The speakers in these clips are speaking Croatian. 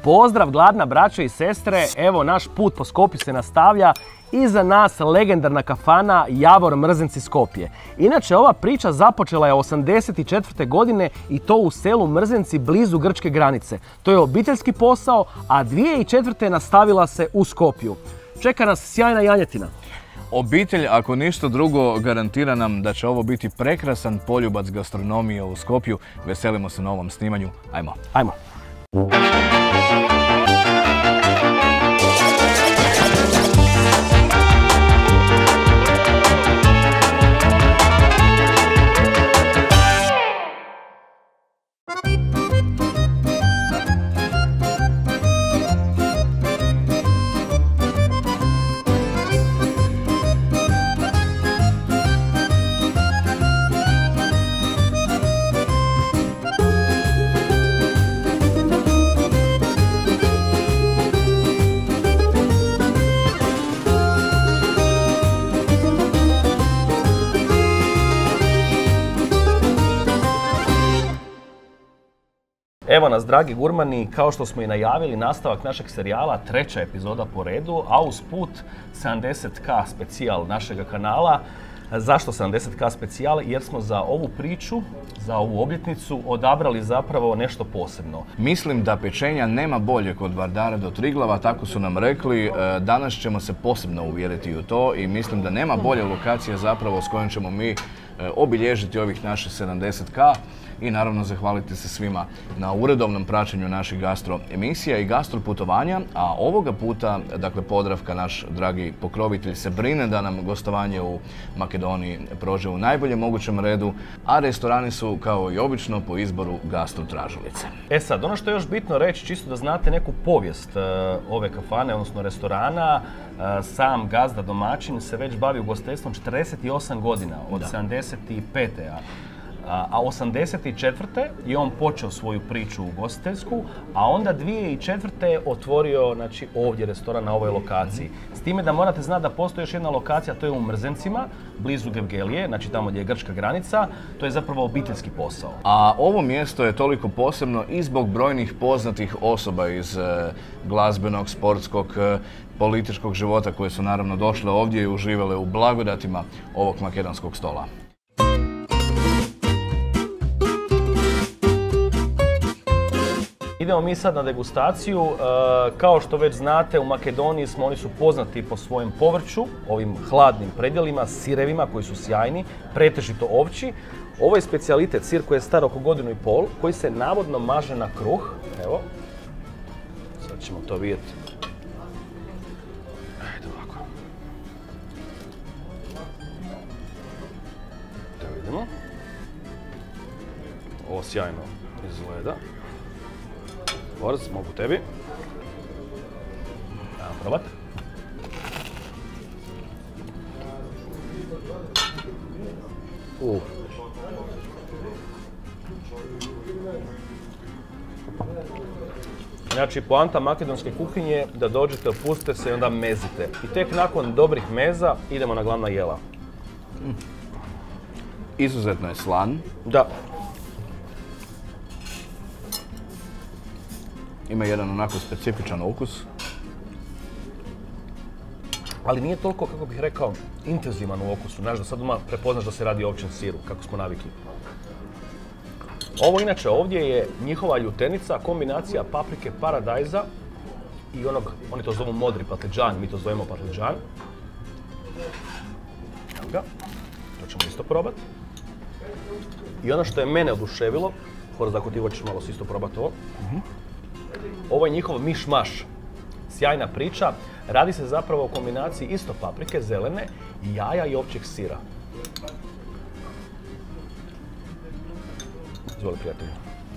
Pozdrav gladna braćo i sestre, evo naš put po Skopju se nastavlja. Iza nas legendarna kafana Javor Mrzenci Skopje. Inače, ova priča započela je 84. godine i to u selu Mrzenci blizu grčke granice. To je obiteljski posao, a 2004. nastavila se u Skopju. Čeka nas sjajna janjetina. Obitelj, ako ništa drugo, garantira nam da će ovo biti prekrasan poljubac gastronomije u Skopju. Veselimo se novom snimanju. Ajmo. Ajmo. Evo nas, dragi gurmani, kao što smo i najavili, nastavak našeg serijala, 3. epizoda po redu, a usput 70K specijal našega kanala. Zašto 70K specijal? Jer smo za ovu priču, za ovu obljetnicu odabrali zapravo nešto posebno. Mislim da pečenja nema bolje kod Vardara do Triglava, tako su nam rekli. Danas ćemo se posebno uvjeriti u to i mislim da nema bolje lokacije zapravo s kojom ćemo mi obilježiti ovih naših 70K. I naravno zahvaliti se svima na uredovnom praćenju naših gastro emisija i gastro putovanja, a ovoga puta, dakle, Podravka, naš dragi pokrovitelj, se brine da nam gostovanje u Makedoniji prođe u najboljem mogućem redu, a restorani su kao i obično po izboru gastro tražilice. E sad, ono što je još bitno reći, čisto da znate neku povijest ove kafane, odnosno restorana, sam gazda domaćin se već bavi ugostiteljstvom 48 godina, od 75. A 84. je on počeo svoju priču ugostiteljsku, a onda 2004. je otvorio, znači, ovdje restoran na ovoj lokaciji. S time da morate znati da postoji još jedna lokacija, to je u Mrzencima, blizu Gevgelije, znači tamo gdje je grčka granica. To je zapravo obiteljski posao. A ovo mjesto je toliko posebno i zbog brojnih poznatih osoba iz glazbenog, sportskog, političkog života koje su naravno došle ovdje i uživale u blagodatima ovog makedonskog stola. Idemo mi sad na degustaciju. Kao što već znate, u Makedoniji oni su poznati po svojem povrću, ovim hladnim predjelima, sirevima koji su sjajni, pretežito ovčji. Ovo je specijalitet, sir koji je star oko 1,5 godine, koji se navodno maže na kruh. Evo, sad ćemo to vidjeti. Ajde ovako. Da vidimo. Ovo sjajno izgleda. Borz, mogu tebi. Ajmo probat. Znači, poanta makedonske kuhinje je da dođete, opustite se i onda mezite. I tek nakon dobrih meza idemo na glavna jela. Izuzetno je slan. Da. Ima jedan onako specifičan ukus. Ali nije toliko, kako bih rekao, intenzivan u okusu. Znaš da sad doma prepoznaš da se radi o ovčjem siru, kako smo navikli. Ovo inače ovdje je njihova ljutenica, kombinacija paprike, paradajza i onog, oni to zovu modri patliđan, mi to zovemo patliđan. Evo ga, to ćemo isto probati. I ono što je mene oduševilo, Horst, ako ti hoćeš malo isto probati ovo. Ovo je njihov miš-maš. Sjajna priča. Radi se zapravo o kombinaciji isto paprike, zelene, jaja i ovčjeg sira. Izvoli, prijatelju.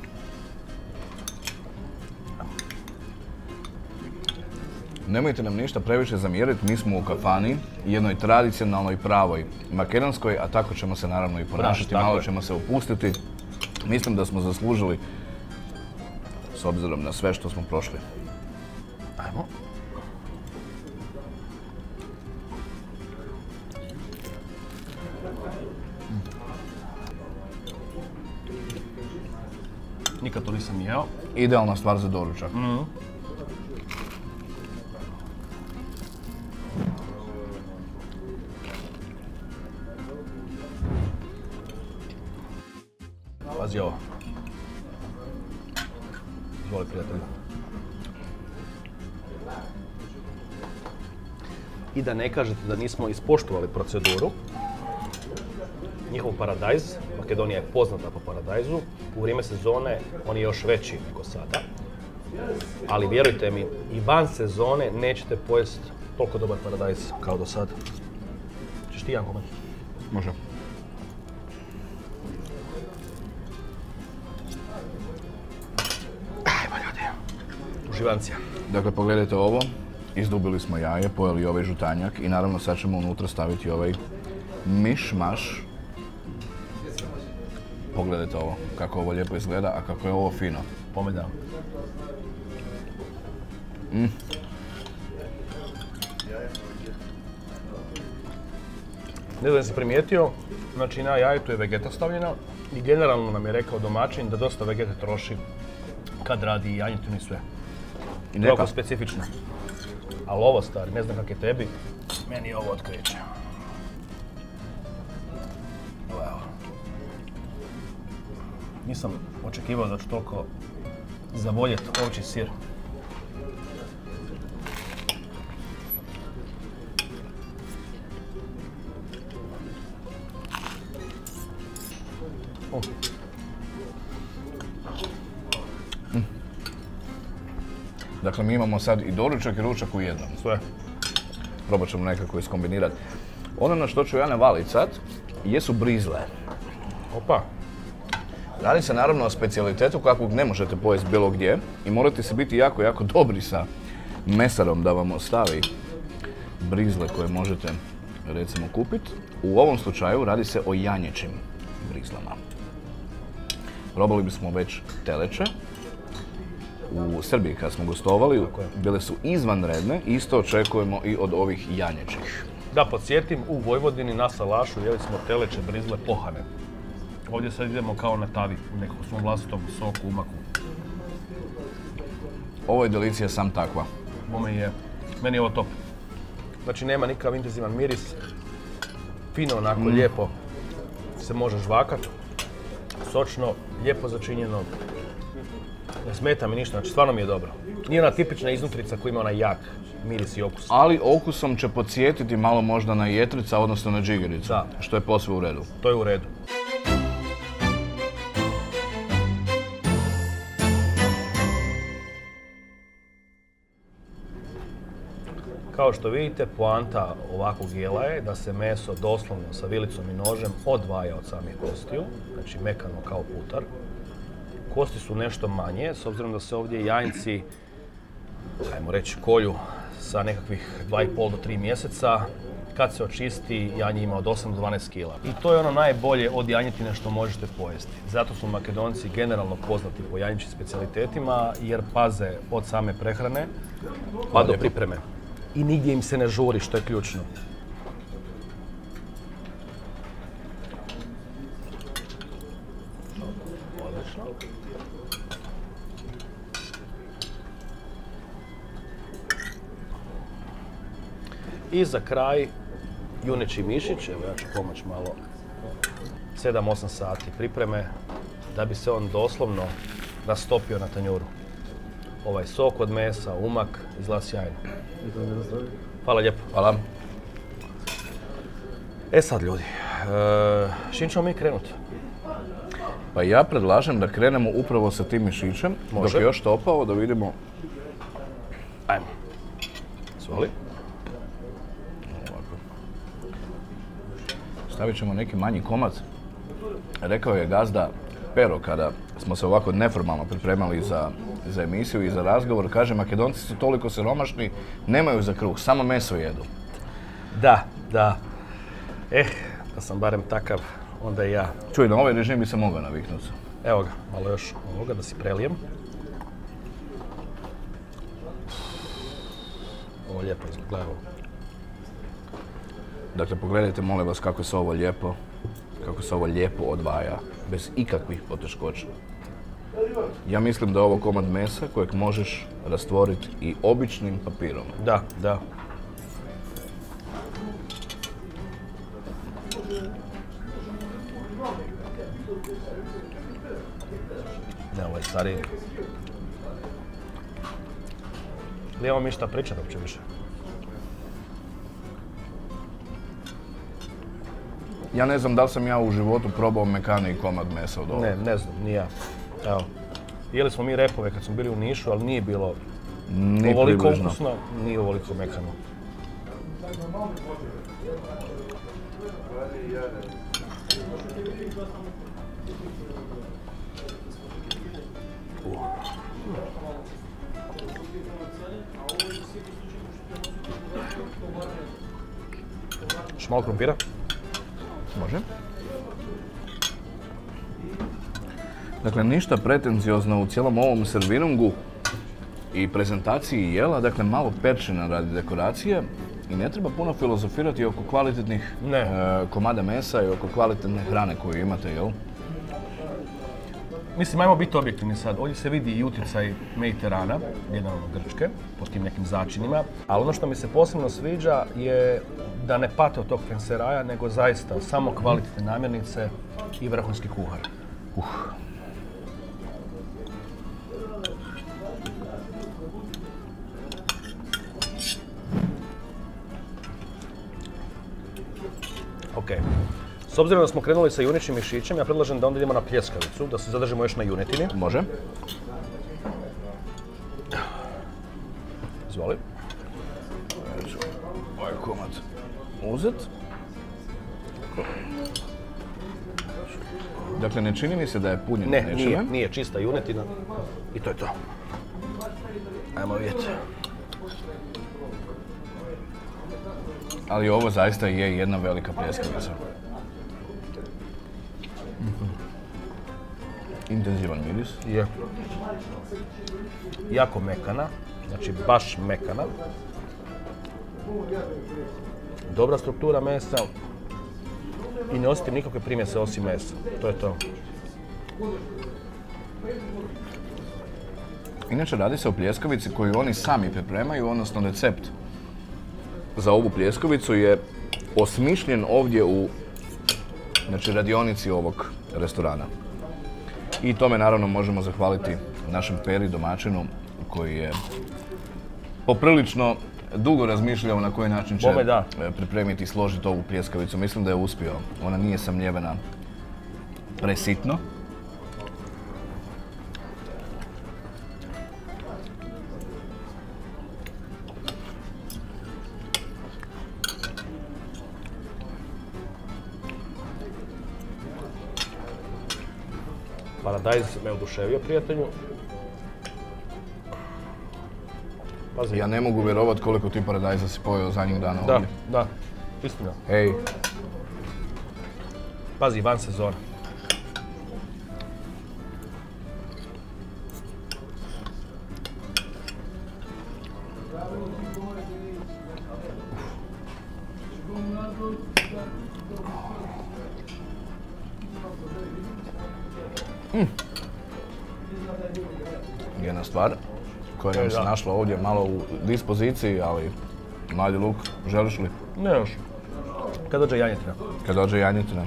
Nemojte nam ništa previše zamjeriti, mi smo u kafani, jednoj tradicionalnoj, pravoj makedonskoj, a tako ćemo se naravno i ponašati, malo ćemo se opustiti. Mislim da smo zaslužili, s obzirom na sve što smo prošli. Ajmo. Nikad to nisam jeo. Idealna stvar za doručak. Pazi ovo. Izvoli, prijatelju. I da ne kažete da nismo ispoštovali proceduru, njihov paradajz, Makedonija je poznata po paradajzu, u vrijeme sezone on je još veći nego sada. Ali vjerujte mi, i van sezone nećete pojesti toliko dobar paradajz kao do sada. Češ ti jedan komad? Može. Ajmo ljudi, uživancija. Dakle, pogledajte ovo. Izdubili smo jaje, pojeli ovaj žutanjak i naravno sad ćemo unutra staviti ovaj miš-maš. Pogledajte ovo, kako ovo lijepo izgleda, a kako je ovo fino. Pomeda. Ne znam si primijetio, znači na jajetu je vegeta stavljena i generalno nam je rekao domaćin da dosta vegete troši kad radi janjetinu i sve. I To je oko specifično. Ali ovo stari, ne znam kak je tebi, meni je ovo otkriće. Evo. Nisam očekivao da ću toliko zavoljeti ovčji sir. Dakle, mi imamo sad i doručak i ručak u jednom. Sve. Probat ćemo nekako iskombinirati. Ono na što ću ja navaliti sad jesu brizle. Opa. Radi se naravno o specijalitetu kakvog ne možete pojesti bilo gdje i morate se biti jako, jako dobri sa mesarom da vam ostavi brizle koje možete recimo kupiti. U ovom slučaju radi se o janjećim brizlama. Probali bismo već teleće. U Srbiji kad smo gostovali, bile su izvanredne, isto očekujemo i od ovih janjećih. Da podsjetim, u Vojvodini na salašu jeli smo teleće brizle pohane. Ovdje sad idemo kao na tavi, u nekom svom vlastitom soku, umaku. Ovo je delicija sam takva. Meni je ovo top. Znači nema nikakav intenzivan miris, fino onako lijepo se može žvakat, sočno, lijepo začinjeno. Ne smeta mi ništa, znači stvarno mi je dobro. Nije ona tipična iznutrica koja ima onaj jak miris i okus. Ali okusom će podsjetiti malo možda na jetrica, odnosno na džigericu, Da. što je posve u redu. To je u redu. Kao što vidite, poanta ovakvog jela je da se meso doslovno sa vilicom i nožem odvaja od samih kostiju, znači mekano kao putar. Kosti su nešto manje, s obzirom da se ovdje janjci, ajmo reći, kolju sa nekakvih 2,5 do 3 mjeseca. Kad se očisti, janje ima od 8 do 12 kila. I to je ono najbolje od janjetine što možete pojesti. Zato su Makedonci generalno poznati po janjičnim specijalitetima, jer paze od same prehrane pa do pripreme. I nigdje im se ne žuri, što je ključno. Odlično. I za kraj juneći mišić, evo ja ću pomoći malo, 7-8 sati pripreme da bi se on doslovno rastopio na tanjuru. Ovaj sok od mesa, umak, izgleda sjajno. Hvala lijepo. Hvala. E sad ljudi, s čim ćemo mi krenuti? Pa ja predlažem da krenemo upravo sa tim mišićem, Može. dok je još topao, da vidimo. Ajmo. Svoli. Ovako. Stavit ćemo neki manji komad. Rekao je gazda Pero kada smo se ovako neformalno pripremali za emisiju i za razgovor, kaže Makedonci su toliko siromašni, nemaju za kruh, samo meso jedu. Da, da. Da sam barem takav, onda i ja. Čuj, na ovaj režim bi se mogao naviknuti. Evo ga, malo još ovoga da si prelijem. Ovo lijepo izgleda. Dakle, pogledajte, molim vas, kako se ovo lijepo odvaja, bez ikakvih poteškoća. Ja mislim da je ovo komad mesa kojeg možeš rastvoriti i običnim papirom. Da, da. Probaj, stari. Nemamo mi šta pričati uopće više. Ja ne znam da li sam ja u životu probao mekani komad mesa od ovoga. Ne znam, ni ja. Evo. Jeli smo mi repove kad smo bili u Nišu, ali nije bilo Ni ovoliko približno. ukusno, nije ovoliko mekano. Još malo krumpira? Može. Dakle, ništa pretenciozno u cijelom ovom servirungu i prezentaciji jela, dakle malo perčina radi dekoracije i ne treba puno filozofirati oko kvalitetnih komada mesa i oko kvalitetne hrane koju imate, jel? Mislim, ajmo biti objektivni sad. Ovdje se vidi i utjecaj Mediterana, generalno Grčke, po tim nekim začinima. Ali ono što mi se posebno sviđa je da ne pate od tog fenseraja, nego zaista samo kvalitetne namirnice i vrhunski kuhar. Ok. S obzirom da smo krenuli sa juničnim mišićem, ja predlažem da onda idemo na pljeskavicu, da se zadržimo još na junetini. Može. Izvoli. Ovaj komad uzet. Dakle, ne čini mi se da je punjen Ne, nečime. nije čista junetina i to je to. Ajmo vidjeti. Ali ovo zaista je jedna velika pljeskavica. Intenzivan miris. Je. Jako mekana, znači baš mekana. Dobra struktura mesa i ne osjetim nikakve primjese osim mesa. To je to. Inače, radi se o pljeskavici koju oni sami pripremaju, odnosno recept za ovu pljeskavicu je osmišljen ovdje u radionici ovog restorana. I tome naravno možemo zahvaliti našem Peri domaćinu koji je poprilično dugo razmišljao na koji način će pripremiti i složiti ovu pljeskavicu. Mislim da je uspio. Ona nije samljevena presitno. Paradajz me oduševio, prijatelju. Pazi. Ja ne mogu vjerovat koliko ti paradajza si pojeo zadnjih dana ovdje. Da, istina. Hej. Pazi, van sezona. Jedna stvar koja nam se našla ovdje malo u dispoziciji, ali mladi Luk, želiš li? Ne još. Kad dođe janjetina. Kad dođe janjetina.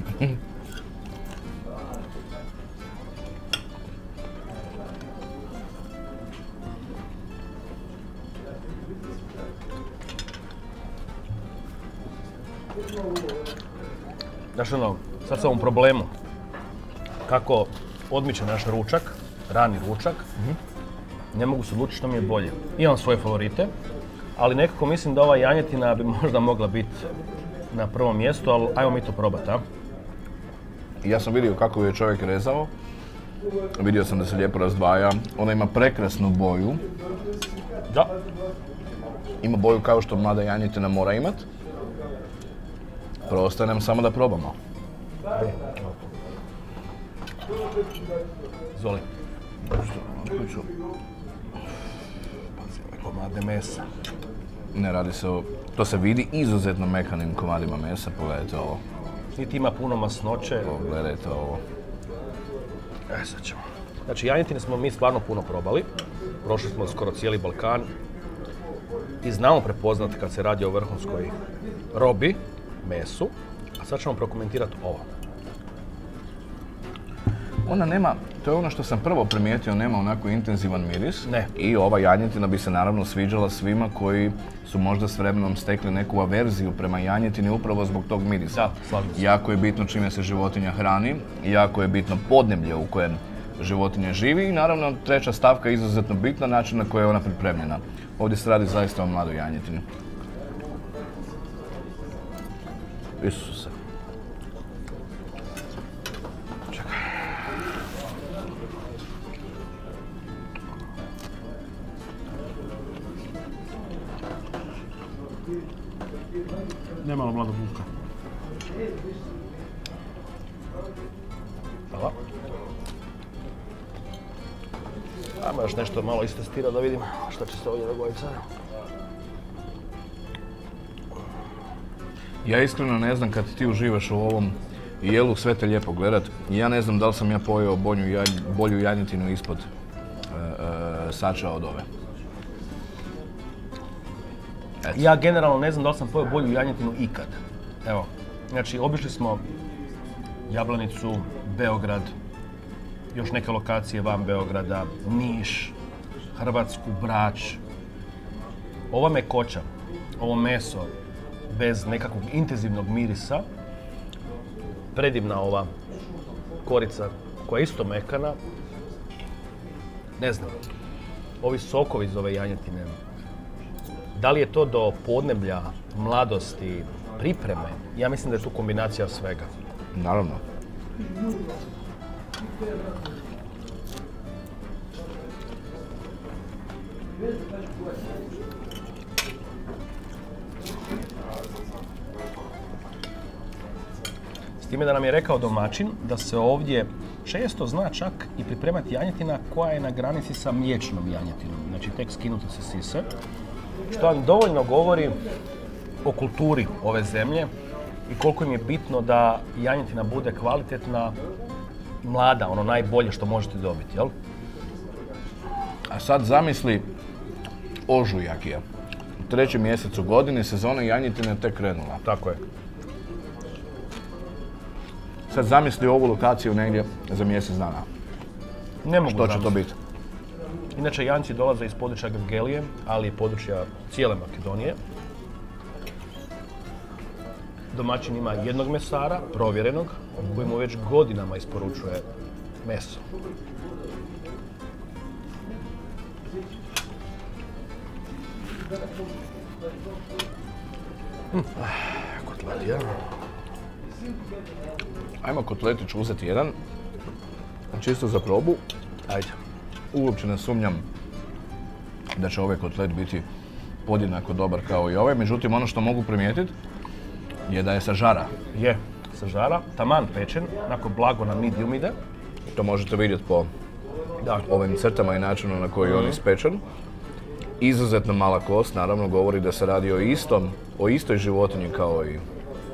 Znaš ono, sad sam u problemu. Kako odmiče naš ručak, rani ručak, ne mogu se odlučiti što mi je bolje. Imam svoje favorite, ali nekako mislim da ova janjetina bi možda mogla biti na prvom mjestu, ali ajmo mi to probati, a? Ja sam vidio kako je čovjek rezao. Vidio sam da se lijepo razdvaja. Ona ima prekrasnu boju. Da. Ima boju kao što mlada janjetina mora imat. Preostaje nam samo da probamo. Izvoli. Pazi ove komade mesa. Ne radi se o... To se vidi izuzetno mekanim komadima mesa. Pogledajte ovo. Niti ima puno masnoće. Pogledajte ovo. Sad ćemo. Znači, janjetine smo mi stvarno puno probali. Prošli smo skoro cijeli Balkan. I znamo prepoznati kad se radi o vrhunskoj robi, mesu. A sad ćemo prokomentirati ovo. ona nema, to je ono što sam prvo primijetio, nema onako intenzivan miris. Ne. I ova janjetina bi se naravno sviđala svima koji su možda s vremenom stekli neku averziju prema janjetini upravo zbog tog mirisa. Da, slažem se. Jako je bitno čime se životinja hrani, jako je bitno podneblje u kojem životinja živi i naravno treća stavka je izuzetno bitna, način na koji je ona pripremljena. Ovdje se radi zaista o mladoj janjetini. Isuse. Čekaj. Nemalo mladog luka. Hvala. Ajmo još nešto malo istestirati da vidim šta će se ovdje dogoditi sada. Ja iskreno ne znam kad ti uživaš u ovom jelu, sve te lijepo gledat. Ja ne znam da li sam ja pojeo bolju janjetinu ispod sača od ove. Eto. Ja generalno ne znam da li sam pojeo bolju janjetinu ikad. Evo, znači obišli smo Jablanicu, Beograd, još neke lokacije van Beograda, Niš, Hrvatsku, Brač. Ova mekoća, ovo meso, bez nekakvog intenzivnog mirisa, predivna ova korica koja je isto mekana. Ne znam, ovi sokovi iz ove janjetine, da li je to do podneblja, mladosti, pripreme? Ja mislim da je tu kombinacija svega. Naravno. S time da nam je rekao domaćin da se ovdje često zna čak i pripremati janjetina koja je na granici sa mliječnom janjetinom, znači tek skinuti se sise, što vam dovoljno govori o kulturi ove zemlje i koliko im je bitno da janjetina bude kvalitetna, mlada, ono najbolje što možete dobiti, jel? A sad zamisli ožujak je. U 3. mjesecu godine sezona janjetine tek krenula. Tako je. Sad zamisli ovu lokaciju negdje za mjesec dana. Ne mogu Što će to biti? Inače, janjci dolaze iz područja Grgelije, ali i područja cijele Makedonije. Domaćin ima jednog mesara, provjerenog, koji mu već godinama isporučuje meso. Kotletija. Ajmo kotletić uzeti jedan, čisto za probu. Ajde. Uopće ne sumnjam da će ovaj kotlet biti podjednako dobar kao i ovaj, međutim ono što mogu primijetiti je da je sa žara. Je, sa žara, taman pečen, onako blago na medium ide. To možete vidjeti po ovim crtama i načinu na koji je on ispečen. Izuzetno mala kost, naravno govori da se radi o istoj životinji kao i...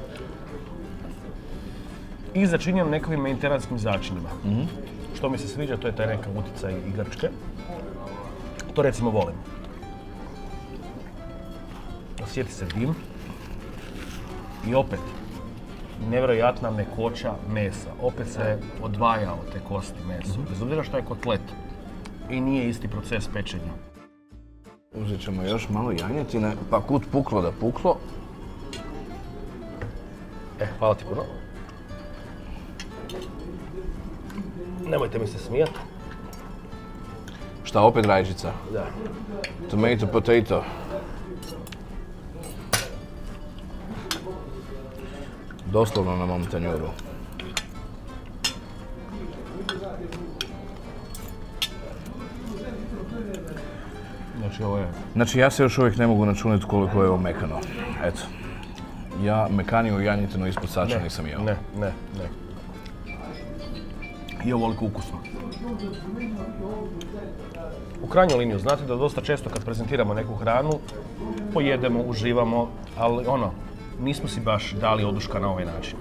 I začinjen nekakvim mediteranskim začinima. Što mi se sviđa, to je taj neka uticaj i Grčke. To recimo volim. Osjeti se dim. I opet, nevjerojatna mekoća mesa. Opet se odvaja od te kosti meso. Bez obzira što je kotlet. I nije isti proces pečenja. Uzet ćemo još malo janjetine, pa kud puklo da puklo. Hvala ti puno. Nemojte mi se smijati. Šta, opet rajčica? Da. Tomato, potato. Doslovno na mom tanjuru. Znači ja se još uvijek ne mogu načuniti koliko je ovo mekano. Eto. Ja mekaniju janjetinu ispod sača nisam jeo. Ne. I ovoliko ukusno. U krajnjoj liniji, znate da dosta često kad prezentiramo neku hranu, pojedemo, uživamo, ali nismo si baš dali oduška na ovaj način.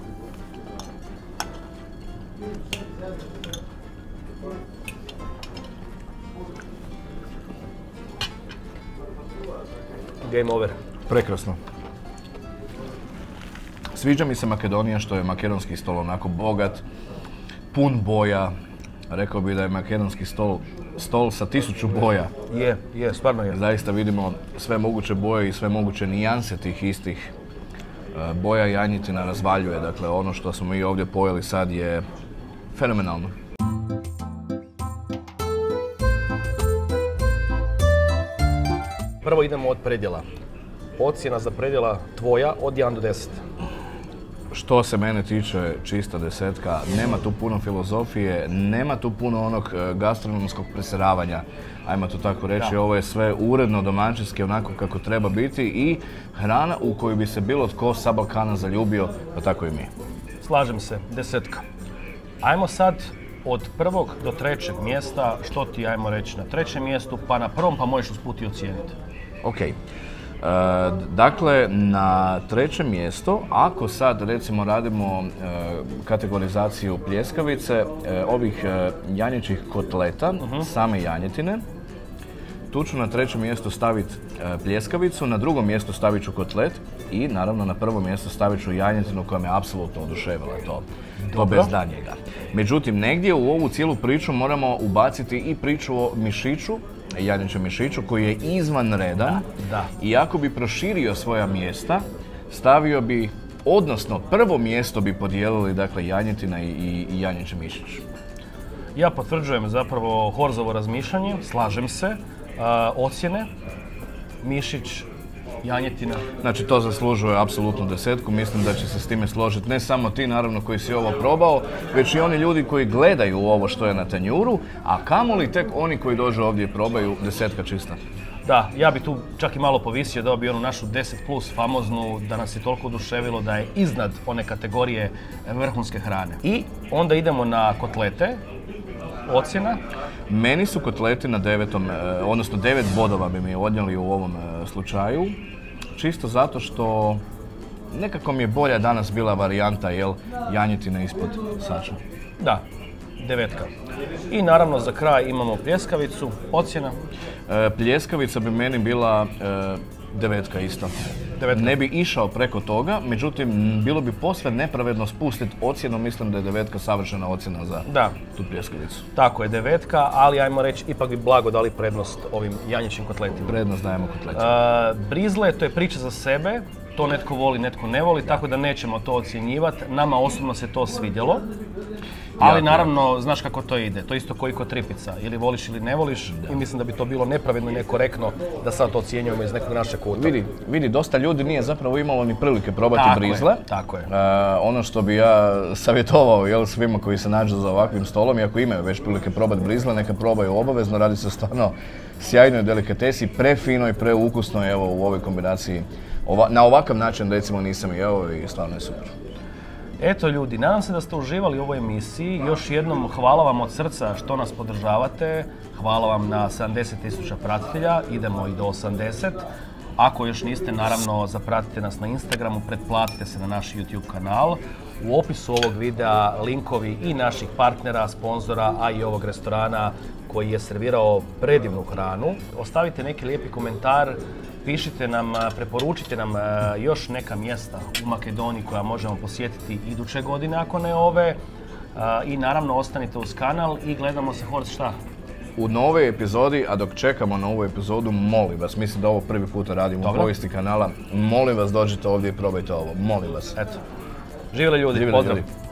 Game over. Prekrasno. Sviđa mi se Makedonija što je makedonski stol onako bogat, pun boja, rekao bih da je makedonski stol sa 1000 boja. Je, stvarno je. Zaista vidimo sve moguće boje i sve moguće nijanse tih istih boja. Janjetina razvaljuje, dakle ono što smo mi ovdje pojeli sad je fenomenalno. Prvo idemo od predjela. Ocjena za predjela tvoja od 1 do 10. Što se mene tiče, čista desetka, nema tu puno filozofije, nema tu puno onog gastronomskog preseravanja, ajmo to tako reći. Ovo je sve uredno, domaćinski, onako kako treba biti i hrana u koju bi se bilo tko sa Balkana zaljubio, pa tako i mi. Slažem se, desetka. Ajmo sad od 1. do 3. mjesta, što ti ajmo reći na 3. mjestu, pa na 1. pa možeš usput i ocijeniti. Ok. Dakle, na 3. mjesto, ako sad recimo radimo kategorizaciju pljeskavice, ovih janjećih kotleta, same janjetine, tu ću na 3. mjesto staviti pljeskavicu, na 2. mjesto stavit ću kotlet i naravno na 1. mjesto stavit ću janjetinu koja me apsolutno oduševila, to bez danjega. Međutim, negdje u ovu cijelu priču moramo ubaciti i priču o mišiću, janjećem mišiću koji je izvanredan. I ako bi proširio svoja mjesta, stavio bi, odnosno prvo mjesto bi podijelili, dakle, janjetina i janjeći mišić. Ja potvrđujem zapravo Horzovo razmišljanje, slažem se. Ocjene, mišić, janjetina. Znači to zaslužuje apsolutnu desetku, mislim da će se s time složiti ne samo ti naravno koji si ovo probao, već i oni ljudi koji gledaju ovo što je na tanjuru, a kamoli tek oni koji dođu ovdje i probaju, desetka čista. Da, ja bi tu čak i malo povisio, dao bi onu našu 10+ famoznu, da nas je toliko oduševilo da je iznad one kategorije vrhunske hrane. I onda idemo na kotlete. Ocjena? Meni su kotleti na 9. odnosno 9 bodova bi mi odnijeli u ovom slučaju. Čisto zato što nekako mi je bolja danas bila varijanta, janjetina ispod sača. Da, 9. I naravno za kraj imamo pljeskavicu. Ocjena? Pljeskavica bi meni bila 9 isto. 9. Ne bi išao preko toga, međutim, bilo bi posve nepravedno spustiti ocjenu, mislim da je 9 savršena ocjena za tu pljeskavicu. Tako je, 9, ali ajmo reći, ipak bi blago dali prednost ovim janjećim kotletima. Prednost dajemo kotletima. Brizle, to je priča za sebe, to netko voli, netko ne voli, tako da nećemo to ocjenjivati. Nama osobno se to svidjelo. Ali naravno, znaš kako to ide, to isto koji kod tripica, ili voliš ili ne voliš i mislim da bi to bilo nepravedno i nekorektno da sad to ocjenjujemo iz nekog našeg kuta. Vidi, dosta ljudi nije zapravo imalo ni prilike probati brizle. Tako je. Ono što bi ja savjetovao svima koji se nađu za ovakvim stolom i ako imaju već prilike probati brizle, neka probaju obavezno, radi se stvarno sjajnoj delikatesi, prefinoj, preukusnoj u ovoj kombinaciji. Na ovakav način recimo nisam jeo i stvarno je super. Eto ljudi, nadam se da ste uživali u ovoj emisiji. Još jednom hvala vam od srca što nas podržavate. Hvala vam na 70.000 pratitelja, idemo i do 80. Ako još niste, naravno zapratite nas na Instagramu, pretplatite se na naš YouTube kanal. U opisu ovog videa linkovi i naših partnera, sponzora, a i ovog restorana koji je servirao predivnu hranu. Ostavite neki lijepi komentar, pišite nam, preporučite nam još neka mjesta u Makedoniji koja možemo posjetiti iduće godine, ako ne ove. I naravno ostanite uz kanal i gledamo se, Horst, šta? U novoj epizodi, a dok čekamo na ovu epizodu, molim vas, mislim da ovo prvi puta radimo u povijesti kanala, molim vas dođite ovdje i probajte ovo, molim vas. Eto, živjeli ljudi, pozdrav!